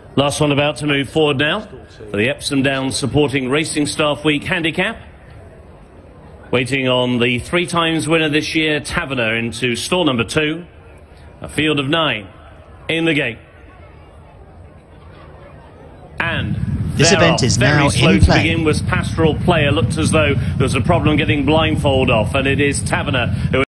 Last one about to move forward now for the Epsom Downs Supporting Racing Staff Week Handicap. Waiting on the 3 times winner this year, Tavener, into stall number 2. A field of 9 in the gate. And this event is now very slow in to play. begin was Pastoral Player. Looked as though there was a problem getting blindfold off, and it is Tavener who